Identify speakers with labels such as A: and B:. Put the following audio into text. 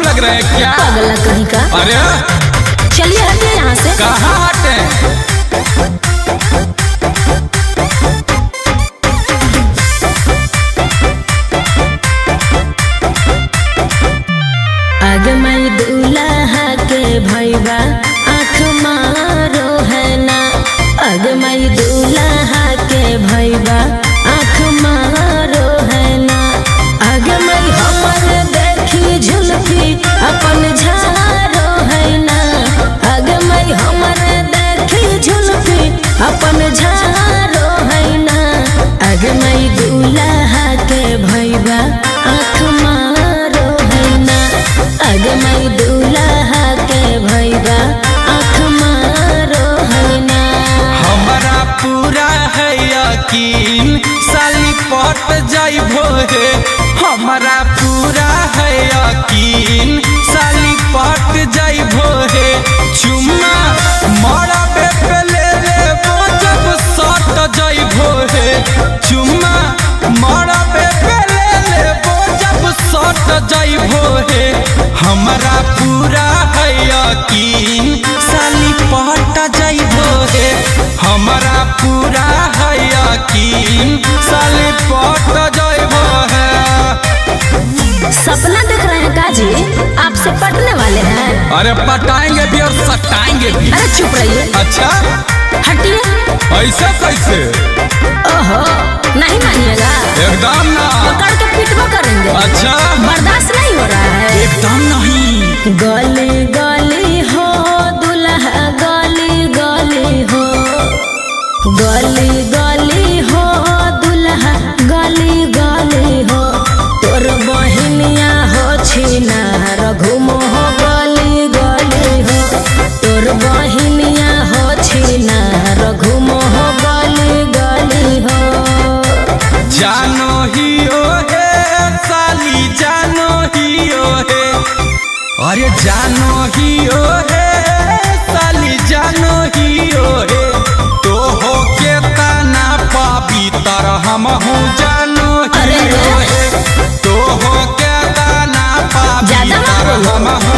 A: लग रहा है क्या?
B: पागल कहीं का।
A: अरे
B: चलिए हटिए यहाँ से।
A: कहाँ हटे?
B: आगे मई दूल्हा के भैया आँख मारो है ना। आगे मई दूल्हा के भैया आँख मारो है ना। आगे मई हमर देखी झुलकी अपन झारो है ना। आगे मई हमर देखी झुलकी अपन झारो है ना। आगे मई दूल्हा के भैया आँख मारो है ना। आगे मई दूल्हा के भैया आँख मारो है ना।
A: हमारा पूरा है यकीन साली पट जाइबो है। हमारा पूरा है यकीन साली पट जाइबो है। चुम्मा मारा पे ले लेबो जब सट जाइबो है। चुम्मा मारा पे ले लेबो जब सट जाइबो है। हमारा पूरा है यकीन साली पट जाइबो है। हमारा पूरा है यकीन साली पट जाइबो है।
B: सपना देख रहे हैं काजी, आपसे पटने वाले हैं।
A: अरे पटाएंगे भी और सटाएंगे भी।
B: अरे चुप रहिए।
A: अच्छा
B: हटिए।
A: ऐसा कैसे?
B: ओहो नहीं मानिएगा।
A: एकदम ना।
B: पकड़ के पिटवा करेंगे।
A: अच्छा
B: बर्दाश्त नहीं हो रहा है।
A: एकदम नहीं।
B: गली गली हो दुल्हा गली गली हो। गली गली हो दुल्हा गली गली हो। तोर बहिनिया हो छीना घूमो हो गली गली हो। तोर बहिनिया हो छीना घूमो हो गली गली हो।
A: जानो ही ओ है साली जानो ही ओ है। अरे जानो ही ओ है साली जानो ही ओ है। तो हो के तना पापी तर हम हूँ जानो ही ओ है। तो हो के तना पापी तर हम